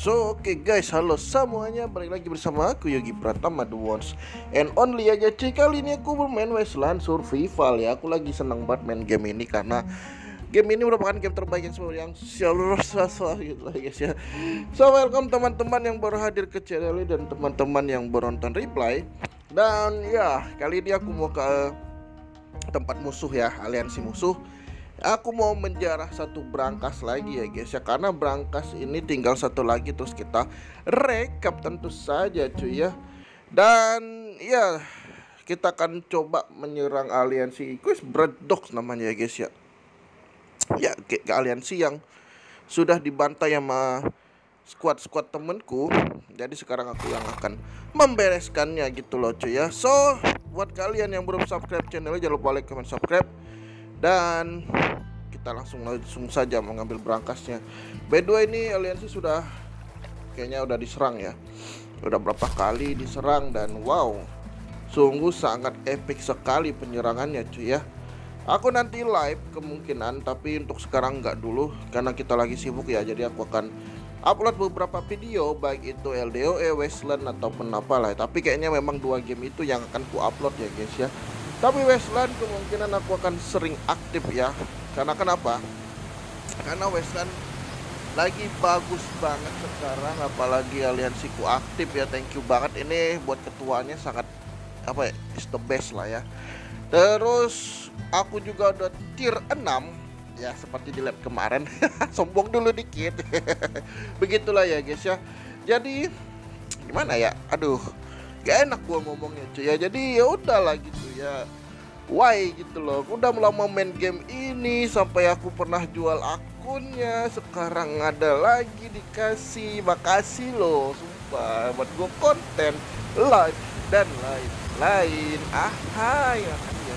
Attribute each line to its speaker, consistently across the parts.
Speaker 1: So oke guys, halo semuanya, balik lagi bersama aku Yogi Pratama, the ones and only aja cuy. Kali ini aku bermain Wasteland Survival ya. Aku lagi seneng banget main game ini karena game ini merupakan game terbaik yang selalu gitu lah guys ya. So welcome teman-teman yang baru hadir ke channel ini dan teman-teman yang baru nonton replay. Dan ya, kali ini aku mau ke tempat musuh ya, aliansi musuh. Aku mau menjarah satu brankas lagi ya guys ya, karena brankas ini tinggal satu lagi terus kita rekap tentu saja cuy ya. Dan ya, kita akan coba menyerang aliansi Quest Bread Dogs namanya ya guys ya. Ya ke aliansi yang sudah dibantai sama squad temenku. Jadi sekarang aku yang akan membereskannya gitu loh cuy ya. So buat kalian yang belum subscribe channelnya, jangan lupa like, comment, subscribe. Dan kita langsung saja mengambil berangkasnya. By the way, ini aliansi sudah kayaknya udah diserang ya. Udah berapa kali diserang dan wow, sungguh sangat epic sekali penyerangannya cuy ya. Aku nanti live kemungkinan, tapi untuk sekarang nggak dulu karena kita lagi sibuk ya. Jadi aku akan upload beberapa video, baik itu LDOE, Wasteland ataupun apalah. Tapi kayaknya memang dua game itu yang akan ku upload ya guys ya. Tapi Wasteland kemungkinan aku akan sering aktif ya. Karena kenapa? Karena Wasteland lagi bagus banget sekarang, apalagi aliansiku aktif ya. Thank you banget, ini buat ketuanya sangat apa ya, is the best lah ya. Terus aku juga udah tier 6 ya, seperti di lab kemarin. Sombong dulu dikit. Begitulah ya guys ya. Jadi gimana ya? Aduh, gak enak gua ngomongnya cuy ya. Jadi ya udahlah gitu ya. Why gitu loh. Udah lama main game ini sampai aku pernah jual akunnya. Sekarang ada lagi dikasih. Makasih loh, sumpah, buat gua konten live dan lain-lain. Ahai,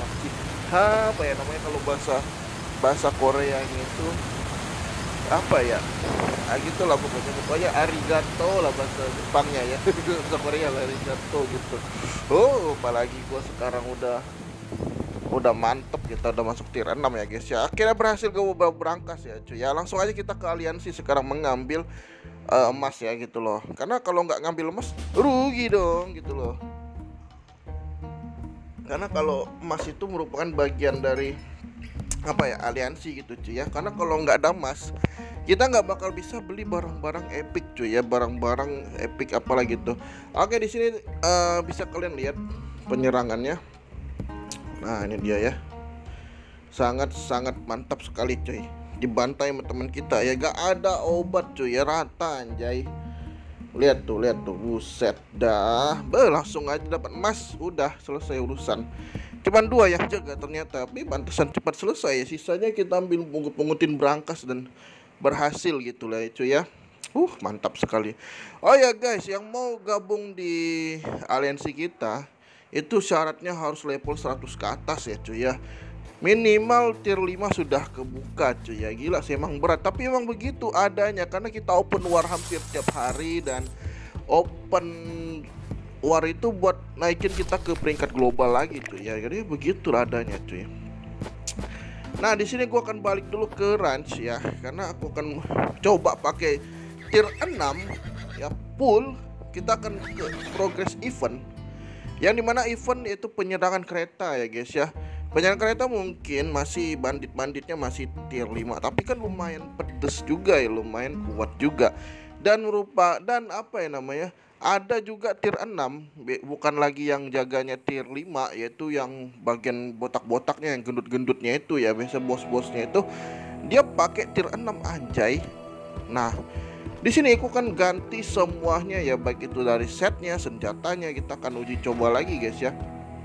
Speaker 1: apa ya namanya kalau bahasa Korea itu apa ya? Gitu lah pokoknya arigato lah bahasa Jepangnya ya. Bahasa Korea lah arigato gitu. Oh, apalagi gua sekarang udah mantep, kita udah masuk tier 6 ya guys ya. Akhirnya berhasil gue berangkas ya cuy ya. Langsung aja kita ke aliansi sekarang mengambil emas ya gitu loh. Karena kalau nggak ngambil emas rugi dong gitu loh. Karena kalau emas itu merupakan bagian dari apa ya, aliansi gitu cuy ya. Karena kalau nggak ada emas, kita nggak bakal bisa beli barang-barang epic cuy ya, barang-barang epic apalagi gitu. Oke, di sini bisa kalian lihat penyerangannya. Nah ini dia ya, sangat mantap sekali cuy. Dibantai sama teman kita ya, gak ada obat cuy ya, rata anjay. Lihat tuh, buset dah. Langsung aja dapat emas, udah selesai urusan. Cuman dua yang jaga ternyata, tapi pantesan cepat selesai ya. Sisanya kita ambil pungutin berangkas dan berhasil gitu lah ya cuy ya. Mantap sekali. Oh ya guys, yang mau gabung di aliansi kita itu syaratnya harus level 100 ke atas ya cuy ya. Minimal tier 5 sudah kebuka cuy ya. Gila sih, emang berat, tapi emang begitu adanya karena kita open war hampir tiap hari. Dan open war itu buat naikin kita ke peringkat global lagi cuy ya. Jadi begitu adanya cuy. Nah di sini gua akan balik dulu ke ranch ya, karena aku akan coba pakai tier 6 ya full. Kita akan ke progress event, yang dimana event itu penyerangan kereta ya guys ya. Penyerangan kereta mungkin masih banditnya masih tier 5, tapi kan lumayan pedes juga ya, lumayan kuat juga. Dan apa ya namanya, ada juga tier 6, bukan lagi yang jaganya tier 5, yaitu yang bagian botak-botaknya, yang gendut-gendutnya itu ya, biasa bos-bosnya itu dia pakai tier 6 anjay. Nah di sini aku kan ganti semuanya ya, baik itu dari setnya, senjatanya. Kita akan uji coba lagi guys ya,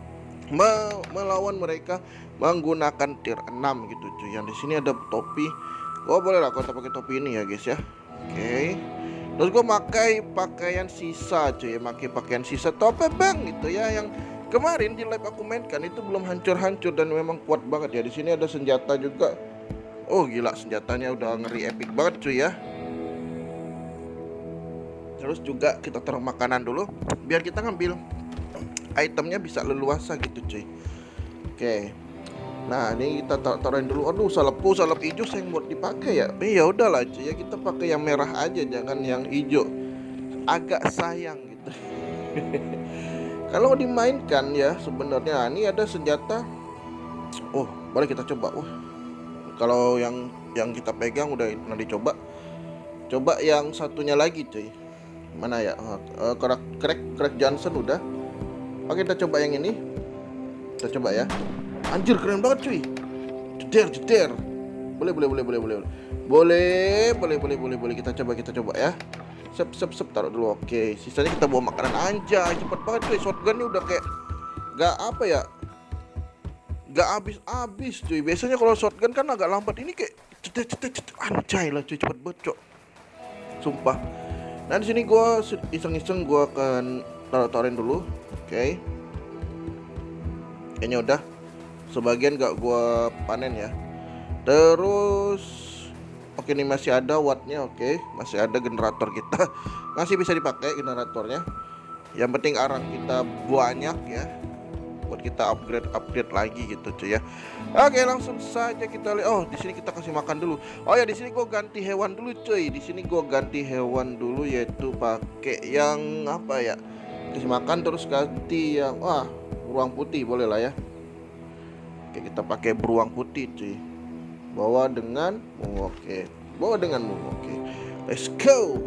Speaker 1: melawan mereka menggunakan tier 6 gitu cuy. Yang di sini ada topi. Oh boleh lah kita pakai topi ini ya guys ya. Oke. Terus gue pakai pakaian sisa cuy, pakai pakaian sisa topi bang gitu ya, yang kemarin di live aku mainkan itu belum hancur-hancur dan memang kuat banget ya. Di sini ada senjata juga. Oh gila, senjatanya udah ngeri epic banget cuy ya. Terus juga kita taruh makanan dulu biar kita ngambil itemnya bisa leluasa gitu cuy. Oke. Nah ini kita taruhin dulu. Aduh salap hijau sayang buat dipakai ya. Ya udahlah cuy ya, kita pakai yang merah aja, jangan yang hijau. Agak sayang gitu. Kalau dimainkan ya sebenarnya ini ada senjata. Oh boleh kita coba. Kalau yang kita pegang udah pernah dicoba. Coba yang satunya lagi cuy. Mana ya? Crack Johnson udah. Oke kita coba yang ini. Kita coba ya. Anjir keren banget cuy. Jeder. Boleh. Kita coba ya. Sep taruh dulu. Oke, sisanya kita bawa makanan. Anjay, cepet banget cuy. Shotgunnya udah kayak gak apa ya, gak habis cuy. Biasanya kalau shotgun kan agak lambat, ini kayak cetet. Anjay lah cuy, cepet banget cok. Sumpah. Nah di sini gua iseng-iseng gua akan taruhin dulu. Oke. Kayaknya udah. Sebagian gak gua panen ya. Terus oke, ini masih ada wattnya. Oke, masih ada generator kita. Masih bisa dipakai generatornya. Yang penting arang kita banyak ya, buat kita upgrade lagi gitu cuy ya. Oke, langsung saja kita lihat. Oh, di sini kita kasih makan dulu. Oh ya, di sini gua ganti hewan dulu cuy. Di sini gua ganti hewan dulu, yaitu pakai yang apa ya? Kasih makan terus ganti yang beruang putih boleh lah ya. Oke, kita pakai beruang putih cuy. Bawa dengan Oke. Let's go.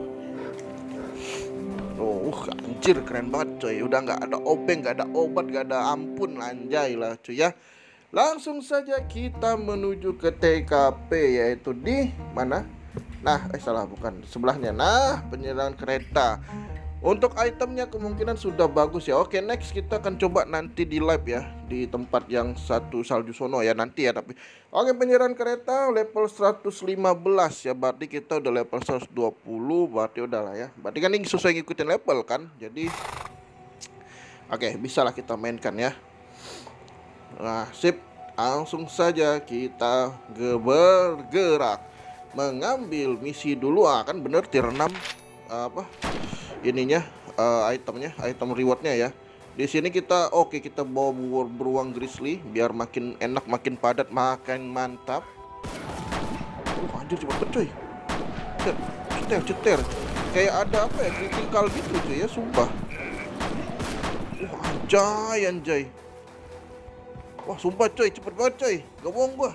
Speaker 1: Anjir keren banget coy. Udah nggak ada obeng, nggak ada obat, nggak ada ampun. Anjay lah cuy ya. Langsung saja kita menuju ke TKP, yaitu di mana? Nah, salah, bukan sebelahnya. Nah, penyerangan kereta. Untuk itemnya kemungkinan sudah bagus ya. Oke, next kita akan coba nanti di live ya, di tempat yang satu salju sono ya nanti ya. Tapi oke, penyerahan kereta level 115 ya. Berarti kita udah level 120. Berarti udah lah ya. Berarti kan ini sesuai ngikutin level kan. Jadi oke, bisa lah kita mainkan ya. Nah sip, langsung saja kita bergerak mengambil misi dulu. Kan bener tier 6 ininya, item rewardnya ya. Di sini kita kita bawa beruang grizzly biar makin enak, makin padat, makin mantap. Anjir cepet coy. Ceter. Kayak ada apa ya, critical gitu cuy ya, sumpah. Anjay. Wah sumpah coy, cepet banget coy. Gak bohong gua.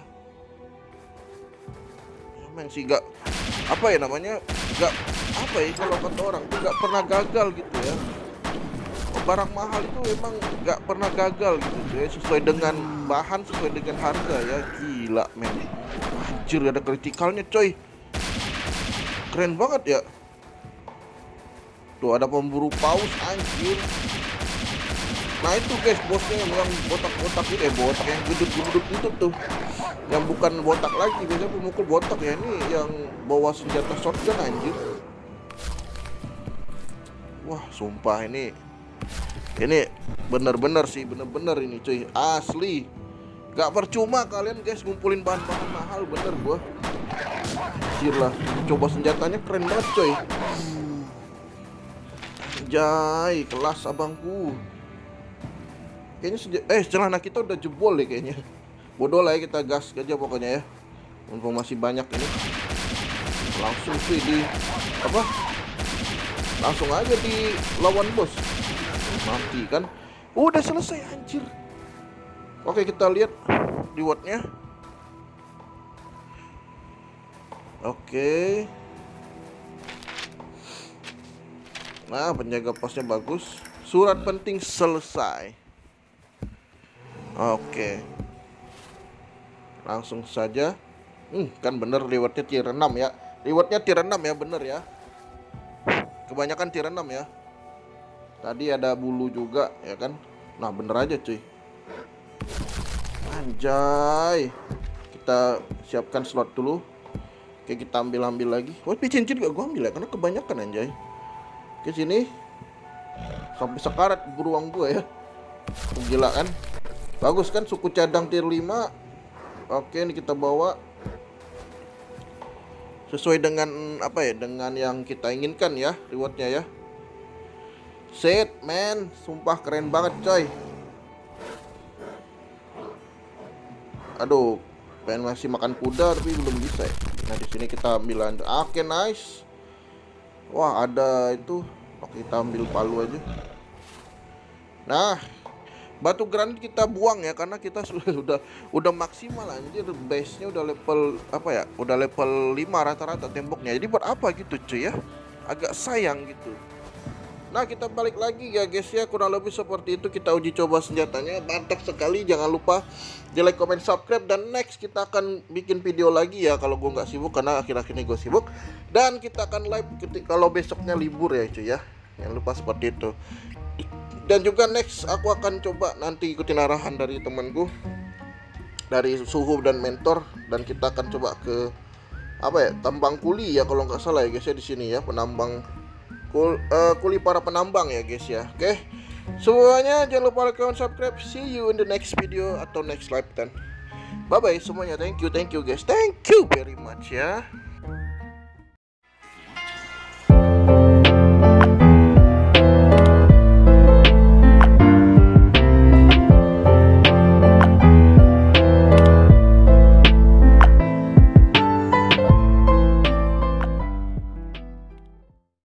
Speaker 1: Emang sih gak apa ya namanya, gak apa ya kalau kata orang tuh gak pernah gagal gitu ya. Barang mahal itu emang gak pernah gagal gitu ya, sesuai dengan bahan, sesuai dengan harga ya. Gila men. Anjir ada kritikalnya coy. Keren banget ya. Tuh ada pemburu paus anjir. Nah itu guys bosnya yang botak-botak itu, botak yang gedut-gedut itu tuh, yang bukan botak lagi, biasanya pemukul botak ya. Ini yang bawa senjata shotgun anjir. Wah sumpah ini bener-bener sih, bener-bener ini cuy, asli gak percuma kalian guys ngumpulin bahan-bahan mahal, bener gua. Anjir lah, coba senjatanya keren banget coy. Anjay, kelas abangku. Kayaknya celana kita udah jebol deh kayaknya. Bodoh lah ya, kita gas aja pokoknya ya. Mumpung masih banyak ini. Langsung sih langsung aja di lawan bos. Mati kan. Udah selesai anjir. Oke, kita lihat rewardnya. Oke. Nah, penjaga posnya bagus. Surat penting selesai. Oke. Langsung saja. Kan bener rewardnya tier 6 ya. Rewardnya tier 6 ya, bener ya. Kebanyakan tier 6 ya. Tadi ada bulu juga ya kan. Nah bener aja cuy. Anjay. Kita siapkan slot dulu. Oke, kita ambil lagi. Cincin gak gua ambil ya, karena kebanyakan anjay. Ke sini. Sampai sekarat beruang gua ya. Gila kan. Bagus kan, suku cadang tier 5. Oke, ini kita bawa sesuai dengan apa ya, dengan yang kita inginkan ya rewardnya ya. Set man, sumpah keren banget coy. Aduh, pengen masih makan kuda tapi belum bisa ya. Nah di sini kita ambil oke, nice. Wah ada itu. Oke, kita ambil palu aja. Nah, batu granit kita buang ya karena kita udah maksimal anjir, base-nya udah level apa ya? Udah level 5 rata-rata temboknya. Jadi buat apa gitu cuy ya? Agak sayang gitu. Nah, kita balik lagi ya guys ya, kurang lebih seperti itu. Kita uji coba senjatanya, mantap sekali. Jangan lupa di like, comment, subscribe, dan next kita akan bikin video lagi ya kalau gue nggak sibuk, karena akhir-akhir ini gue sibuk. Dan kita akan live kalau besoknya libur ya cuy ya. Jangan lupa seperti itu. Dan juga next aku akan coba nanti ikutin arahan dari temanku, dari Suhu dan mentor, dan kita akan coba ke apa ya, tambang kuli ya kalau nggak salah ya guys ya, di sini ya, penambang kuli para penambang ya guys ya. Oke, semuanya jangan lupa like, comment, subscribe. See you in the next video atau next live dan bye bye semuanya. Thank you guys, thank you very much ya.